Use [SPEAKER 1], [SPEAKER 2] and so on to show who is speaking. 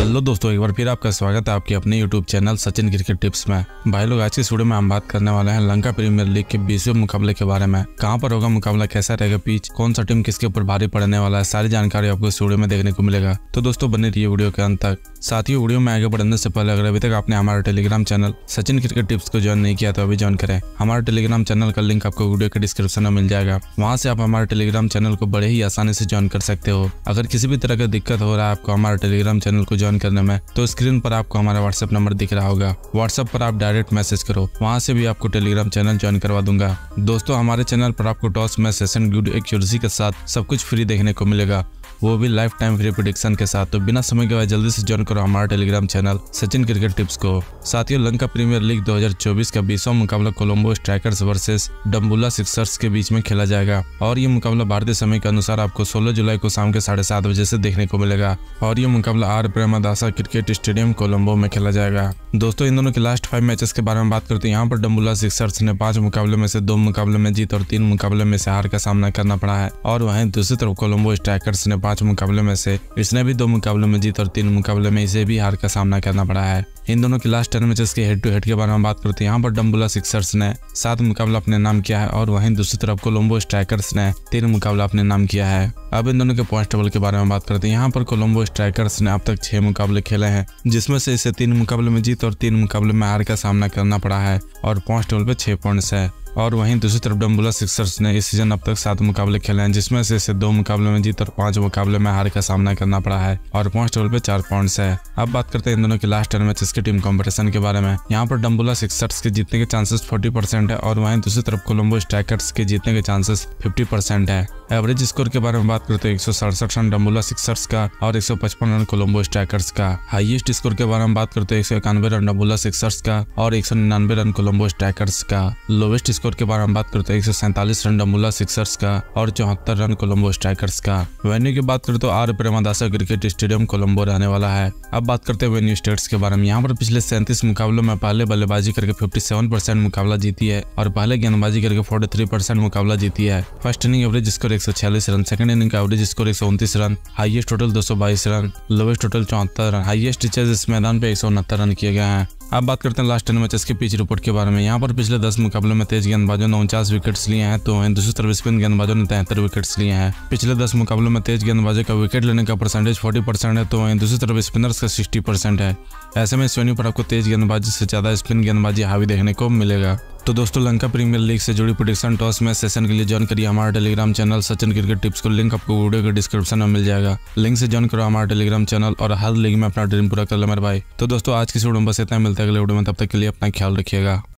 [SPEAKER 1] Hello दोस्तों, एक बार फिर आपका स्वागत है आपके अपने YouTube channel Sachin cricket tips में। भाई लोग, आज की वीडियो में हम बात करने वाले हैं लंका प्रीमियर लीग के 20वें मुकाबले के बारे में। कहां पर होगा मुकाबला, कैसा रहेगा पिच, कौन सा टीम किसके ऊपर भारी पड़ने वाला है, सारी जानकारी आपको इस वीडियो में देखने को मिलेगा। तो दोस्तों बने रहिए वीडियो के अंत तक। साथ ही वीडियो में आगे बढ़ने से पहले अगर अभी तक आपने हमारा Telegram channel Sachin cricket tips को ज्वाइन नहीं किया तो अभी ज्वाइन करें। हमारा टेलीग्राम चैनल का लिंक आपको वीडियो के डिस्क्रिप्शन में मिल जाएगा। वहां से आप हमारे टेलीग्राम चैनल को बड़े ही आसानी से ज्वाइन कर सकते हो। अगर किसी भी तरह का दिक्कत हो रहा है आपको हमारे टेलीग्राम चैनल को ज्वाइन करने में, तो स्क्रीन पर आपको हमारा व्हाट्सएप नंबर दिख रहा होगा। व्हाट्सएप पर आप डायरेक्ट मैसेज करो, वहां से भी आपको टेलीग्राम चैनल ज्वाइन करवा दूंगा। दोस्तों, हमारे चैनल पर आपको toss match session video accuracy के साथ सब कुछ फ्री देखने को मिलेगा, वो भी लाइफ टाइम फ्री प्रेडिक्शन के साथ। तो बिना समय गवाए जल्दी से ज्वाइन करो हमारा Telegram channel Sachin cricket tips को। साथियों, लंका प्रीमियर लीग 2024 का 20वां मुकाबला Colombo Strikers versus Dambulla Sixers के बीच में खेला जाएगा और ये मुकाबला भारतीय समय के अनुसार आपको 16 जुलाई को शाम के 7:30 बजे से देखने को मिलेगा और ये मुकाबला R Premadasa Cricket Stadium Colombo में खेला जाएगा। दोस्तों, इन दोनों के लास्ट 5 मैचेस के बारे में बात करते हैं। यहाँ पर डम्बुला सिक्सर्स ने 5 मुकाबले में से 2 मुकाबले में जीत और 3 मुकाबले में से हार का सामना करना पड़ा है और वहीं दूसरी तरफ कोलंबो स्ट्राइकर्स ने 5 मुकाबले में से इसने भी 2 मुकाबले में जीत और 3 मुकाबले में इसे भी हार का सामना करना पड़ा है। इन दोनों के लास्ट 10 मैचेस के हेड टू हेड के बारे में बात करते हैं। यहाँ पर डम्बुला सिक्सर्स ने 7 मुकाबला अपने नाम किया है और वहीं दूसरी तरफ कोलंबो स्ट्राइकर्स ने 3 मुकाबला अपने नाम किया है। अब इन दोनों के पॉइंट टेबल के बारे में बात करते हैं। यहाँ पर कोलंबो स्ट्राइकर्स ने अब तक 6 मुकाबले खेले हैं, जिसमें से इसे 3 मुकाबले में जीत और 3 मुकाबले में हार का सामना करना पड़ा है और पॉइंट टेबल पे 6 पॉइंट्स है। और वहीं दूसरी तरफ डम्बुला सिक्सर्स ने इस सीजन अब तक 7 मुकाबले खेले हैं, जिसमें से इसे 2 मुकाबले में जीत और 5 मुकाबले में हार का सामना करना पड़ा है और पॉइंट टेबल पे 4 पॉइंट्स है। अब बात करते हैं इन दोनों के लास्ट 10 मैचेस के टीम कॉम्पिटिशन के बारे में। यहाँ पर डम्बुला सिक्सर्स के जीतने के चांसेस 40% है और वहीं दूसरी तरफ कोलंबो स्ट्राइकर्स के जीतने के चांसेस 50% है। एवरेज स्कोर के बारे में बात करते हैं 167 रन डम्बुला सिक्सर्स का और 155 रन कोलंबो स्ट्राइकर्स का। हाईएस्ट स्कोर के बारे में बात करते हैं 191 रन डम्बुला सिक्सर्स का और 199 रन कोलंबो स्ट्राइकर्स का। लोवेस्ट स्कोर के बारे में बात करते हैं 147 रन डम्बुला सिक्सर्स का और 74 रन कोलंबो स्ट्राइकर्स का। वेन्यू की बात करें तो R Premadasa Cricket Stadium Colombo रहने वाला है। अब बात करते हैं वेन्यू स्टेट्स के बारे में। यहाँ पर पिछले 37 मुकाबलों में पहले बल्लेबाजी करके 57% मुकाबला जीती है और पहले गेंदबाजी करके 43% मुकाबला जीती है। First inning average score 146 run, second inning का average score 129 run, highest total 222 run, lowest total 74 run, highest रिचेज इस मैदान पे 169 रन किए गए हैं। अब बात करते हैं लास्ट 10 मैचेस के पिच रिपोर्ट के बारे में। यहाँ पर पिछले 10 मुकाबलों में तेज गेंदबाजों ने 49 विकेट्स लिए हैं, तो वहीं दूसरी तरफ स्पिन गेंदबाजों ने 73 विकेट्स लिए हैं। पिछले 10 मुकाबलों में तेज गेंदबाजों का विकेट लेने का परसेंटेज 40% है, तो वहीं दूसरी तरफ स्पिनर्स का 60% है। ऐसे में इस वेन्यू पर आपको तेज गेंदबाजी से ज्यादा स्पिन गेंदबाजी हावी देखने को मिलेगा। तो दोस्तों, लंका प्रीमियर लीग से जुड़ी प्रेडिक्शन टॉस मैच सेशन के लिए ज्वाइन करिए हमारा Telegram channel Sachin cricket tips को। लिंक आपको वीडियो के डिस्क्रिप्शन में मिल जाएगा। लिंक से ज्वाइन करो हमारा टेलीग्राम चैनल और हर लीग में अपना ड्रीम पूरा कर लो मेरे भाई। तो दोस्तों, आज की वीडियो में बस इतना ही। मिलता है अगले वीडियो में, तब तक के लिए अपना ख्याल रखिएगा।